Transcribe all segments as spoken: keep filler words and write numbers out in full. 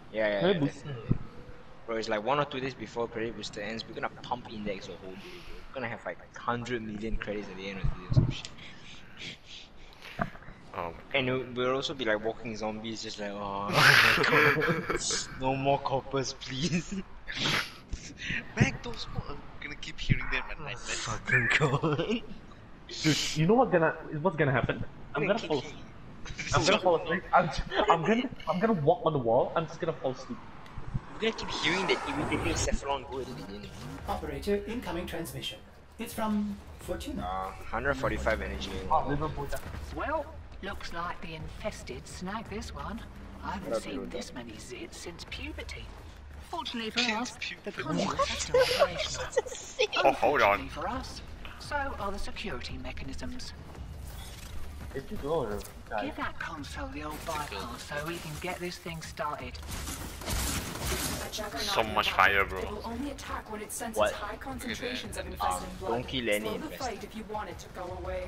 Yeah, yeah, Credit yeah. booster. Definitely. Bro, it's like one or two days before credit booster ends, we're gonna pump index the whole day, bro. We're gonna have like one hundred million credits at the end of the day or some shit. Oh my And god. it- we'll also be like walking zombies, just like, oh my god, no more coppers, please. Back those mo- I'm gonna keep hearing them at night. Fucking god. Dude, you know what gonna what's gonna happen? I'm gonna fall asleep. I'm gonna fall asleep. I'm, I'm gonna I'm gonna walk on the wall. I'm just gonna fall asleep. We're gonna keep hearing that irritating Cephalon go at the beginning. Operator, incoming transmission. It's from Fortuna. Uh, one hundred forty-five energy. Oh, Liverpool. Well, looks like the infested snagged this one. I haven't seen this many zits since puberty. Fortunately for us, the conduits are still operational. Oh, hold on. Unfortunately for us, so are the security mechanisms. Did you go or die? Give that console the old bypass so we can get this thing started. So much fire, bro. It will only attack when it senses What? high concentrations of Um, infested blood. don't kill any Slow the infested. fight if you want it to go away.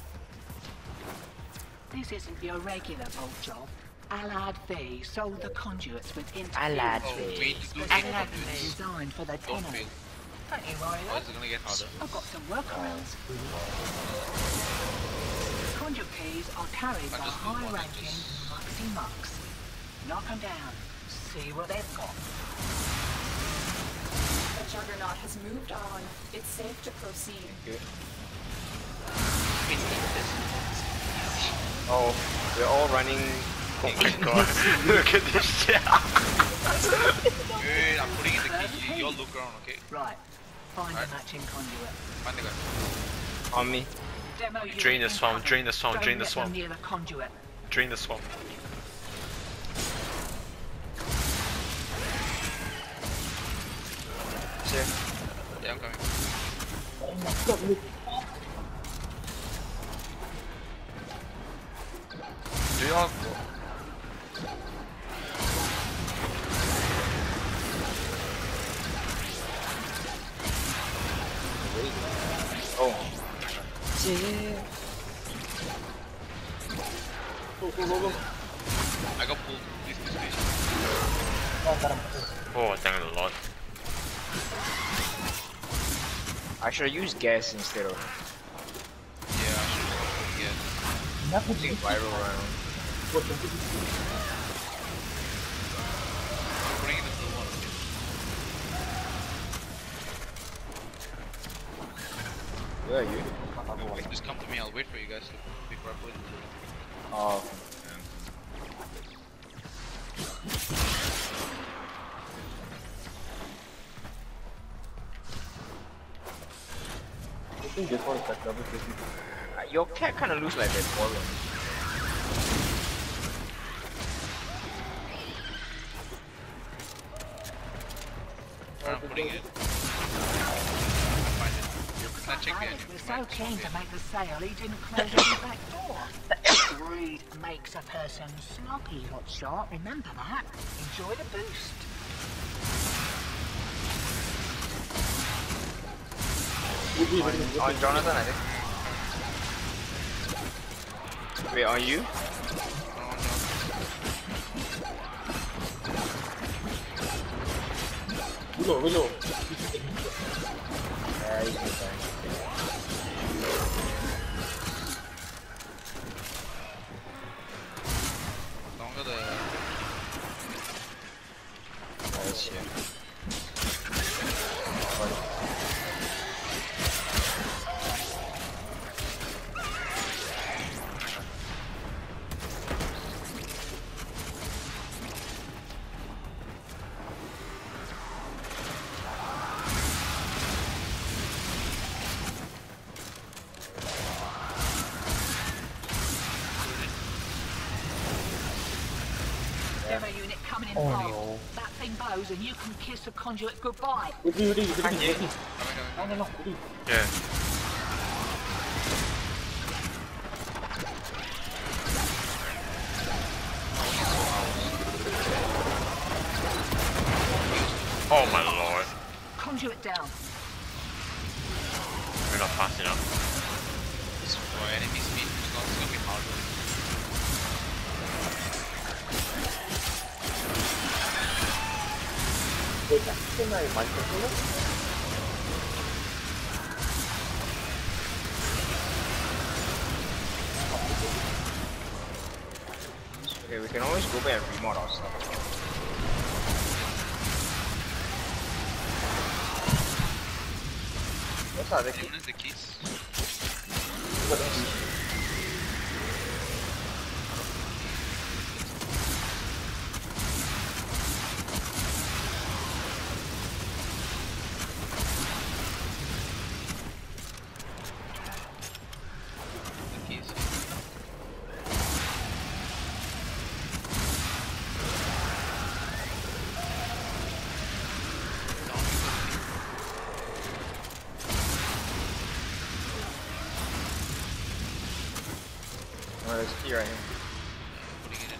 This isn't your regular bolt job. Alad V sold the conduits with Alad interference. Oh, wait, do And any Alad conduits. designed for the Don't tenant. fail. Don't you worry, Or love. is it gonna get harder? I've got some workarounds. Conduit keys are carried by just do one and high-ranking just- muxy mucks. Knock them down. See what they've got. The Juggernaut has moved on. It's safe to proceed. Oh, we're all running. Oh my god. Look at this shit. Wait, I'm putting in the key. You all look around, okay? Right. Find Right. a matching conduit. Find the guy. On me. Demo unit Drain the in swamp, cover. drain the swamp, Don't drain the let them swamp. near the conduit. Drain the swamp. Sir. Yeah, I'm coming. Do you all Oh. I got pulled. Please, please, please. Oh, thank the Lord. I should have used gas instead of Yeah, I should. Yeah. using viral round. I'm putting in the blue one, okay? Where are you? No, wait, just come to me. I'll wait for you guys to, before I put in the blue one. Oh. I think this one is like double fifty. Uh, Your cat kind of looks like that boiler. I'm putting it. Find it. Not check the Alex enemy. was so keen to make the sale, he didn't close the back door. Greed makes a person sloppy, hotshot. Remember that. Enjoy the boost. On Jonathan, I think. Wait, on you? Willow, Willow. Yeah, he's good guy. Longer the. Nice, yeah. Demo unit coming in Oh, fast. no. That thing bows and you can kiss the conduit goodbye. Woody, Woody, Woody, Can't Woody. you? Coming, coming, No, coming. no, no, Woody. Yeah. Oh my lord. Conduit down. We're not fast enough. For enemy speed, it's not- it's gonna be harder. Wait, that's in my microphone? Okay, we can always go back and remod our stuff. What's the other key? What is the keys? What is it? The keys. Oh, there's a key right here. Putting it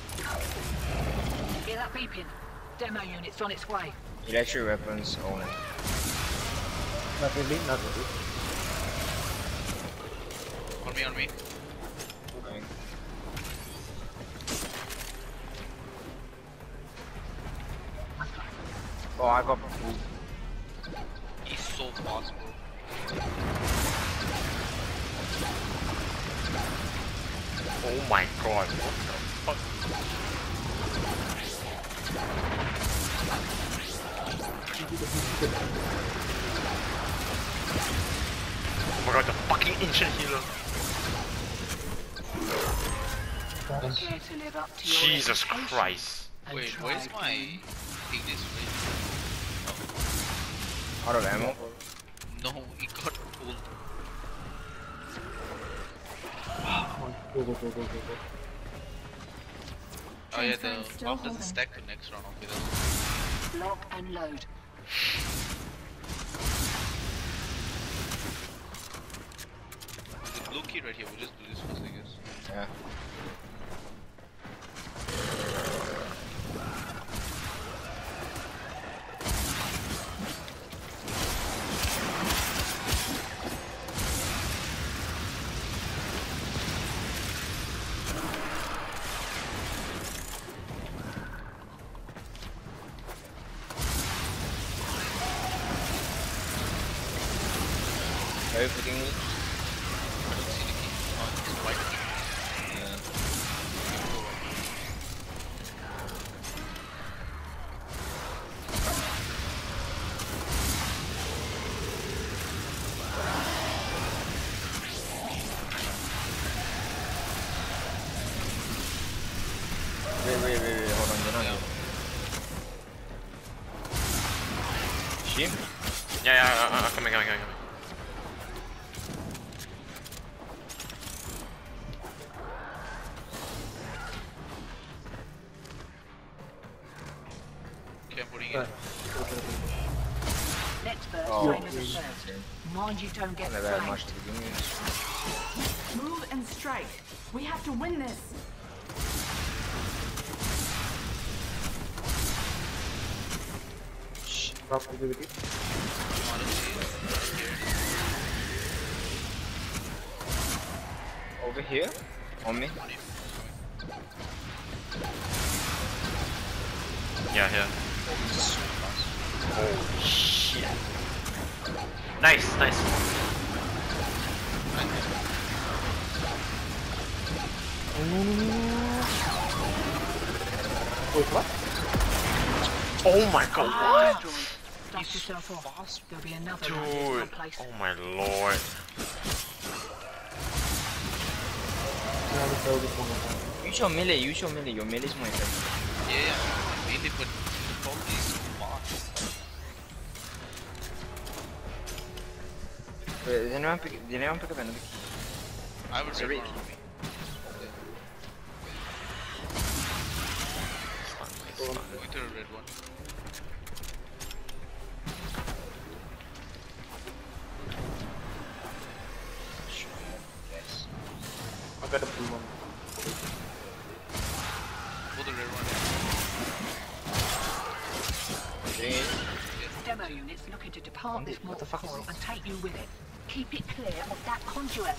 in. Hear that beeping? Demo unit's on its way. Electric weapons only. Not really, not really. On me, on me. Okay. Oh, I got food. He's so fast, bro. Oh my god, what the fuck? Oh my god, the fucking ancient healer. Care to live up to your Jesus reputation Christ. and Wait, try where's my again? Ignis Ray? Out of ammo. No, he got pulled. Go, go, go, go, go, go. Oh yeah, the Transferring still bomb doesn't holding. stack to next round. Okay, that's Lock and load. the blue key right here. We'll just do this first, I guess. Yeah. Are you putting me? I don't see the key. Oh, it's white. Yeah. Wait, wait, wait, wait, hold on, you're not here. She? Yeah, yeah, uh, uh, coming, coming, coming, coming. Okay, I'm putting it. Right. Let's first Oh, train as a first. Mind you don't get Not that flanked. much to begin with. Move and strike. We have to win this. Drop activity. Honestly, here. Over here? On me? Yeah, here. Oh shit. Nice, nice. Wait, what? Oh my god, Destroyed. Dust yourself off. There'll be another what? one in Dude. someplace. Oh my lord. Now we throw this one more time. Use your melee, use your melee. Your melee is more effective. Yeah, yeah. Mainly, but the problem is so fast. Wait, did anyone pick, did anyone pick up another key? I would say Sorry. one on me. It's fine, it's fine. Going to the red one. Yes. I got a blue one. Go the red one. Okay. Demo units looking to depart this What the fuck is mortal this? and take you with it. Keep it clear of that conduit.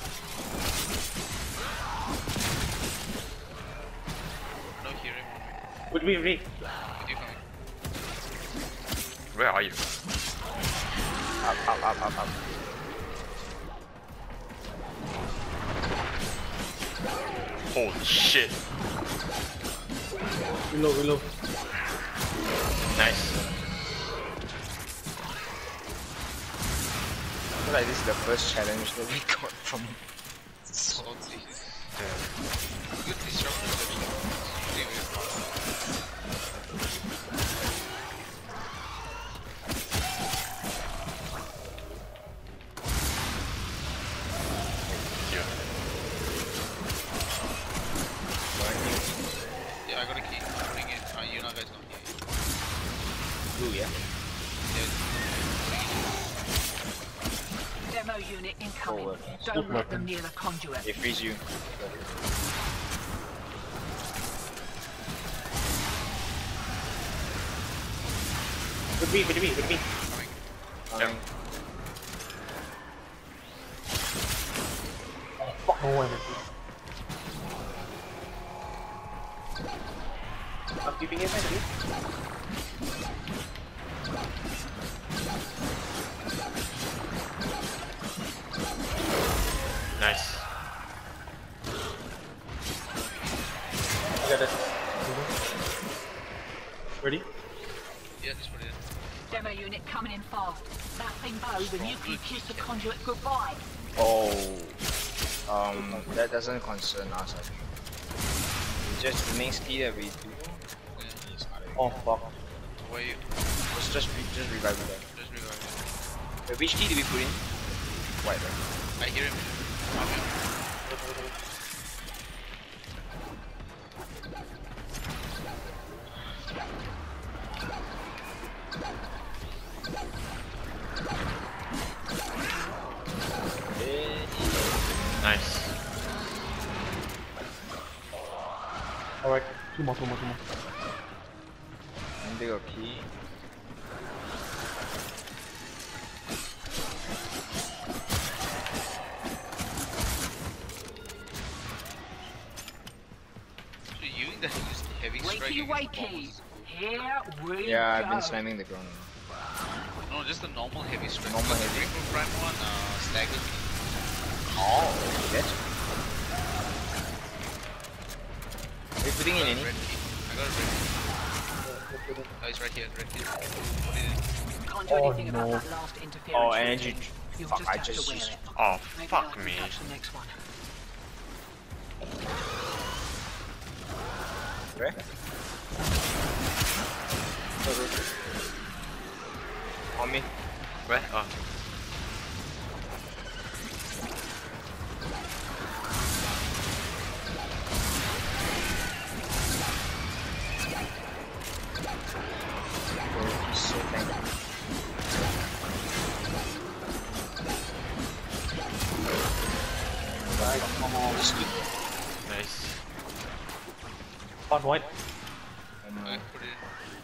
No hearing on me. Wait, wait, wait. With you coming. Where are you? Up, up, up, up, up. Holy shit. Reload, reload. Nice. I feel like this is the first challenge that we got from Salty. Yeah. Good disruptors actually. Anyway. Yeah. Yeah, I got a key. I'm putting it. Uh, you know guys don't hear it. blue, yeah? Demo unit incoming. Forward. Don't let them near the conduit. They freeze you. With me, with me, with me. Coming. Oh, fuck, no energy. I'm keeping it, energy. Nice. I got it. Ready? Yeah, just put it in. Demo unit coming in fast. That thing bow when you can kiss the conduit goodbye. Oh, um, that doesn't concern us, I think. It's just the next key that we do. Oh, fuck. Where you? Let's just, re just revive it. Just revive Wait, which key did we put in? White, right? it. I hear him. I'm him. Nice. Alright, two more, two more, two more. Indigo key. So you that use heavy strike. Wakey against wakey. bombs. Here we Yeah, go. I've been slamming the ground. No, just the normal heavy strike. Normal Because heavy. the Ring of Prime one, uh, stagger. Oh, that's. Are you putting in any? Red key. I got a red key. Oh, it's right here. Red key. Put it in. Can't do Oh, anything about no. that last interference. Oh, routine. energy. You'll Fuck, just I have just to wear used. it. Oh, Maybe I fuck can me. catch the next one. Where? On me. Where? Oh. Oh, so thank you. Right, come on, just keep Nice. One white. um, Okay, put it in.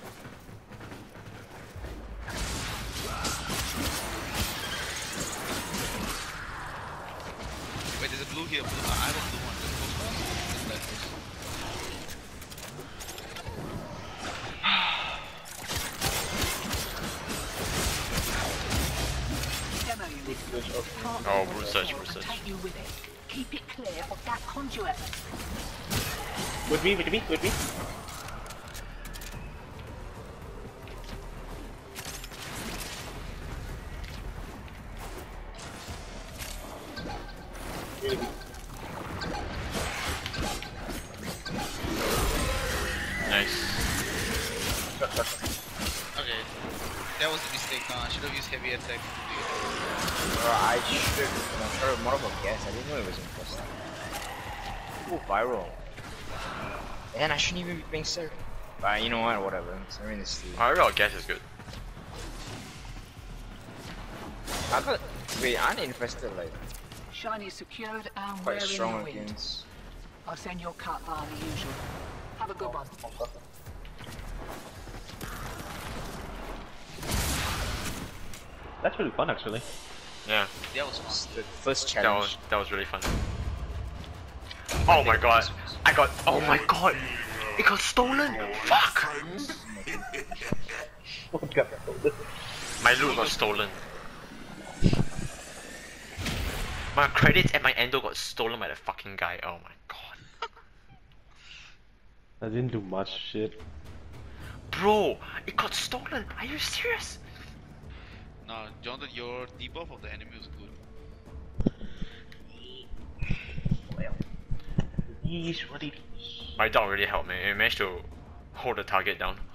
Wait, there's a blue here. Blue. Uh, I have a blue one. This goes fast. This left. Demo unit. Can't Oh, hold research, it. research. Take you with it. Keep it clear of that conduit. With me, with me, with me. Nice. Okay. That was a mistake. Uh, I should have used heavy attack. Bro, I should have tried more of a guess. I didn't know it was impossible. Ooh, viral. And I shouldn't even be playing Sir. But you know what? Whatever. Siren is still. I real guess is good. I got. Wait, aren't infested like Shiny secured and quite wearing the strong wind. against? I'll send your cut via the usual. Have a good one. That's really fun, actually. Yeah. That was fun. The first That challenge. was that was really fun. Oh my god. I got oh my god. It got stolen. Fuck. What got stolen? got stolen. My credits and my endo got stolen by the fucking guy. Oh my god. I didn't do much shit. Bro, it got stolen. Are you serious? No, Jonathan, your debuff of the enemy was good. Yeesh, what did My dog really helped me. It managed to hold the target down.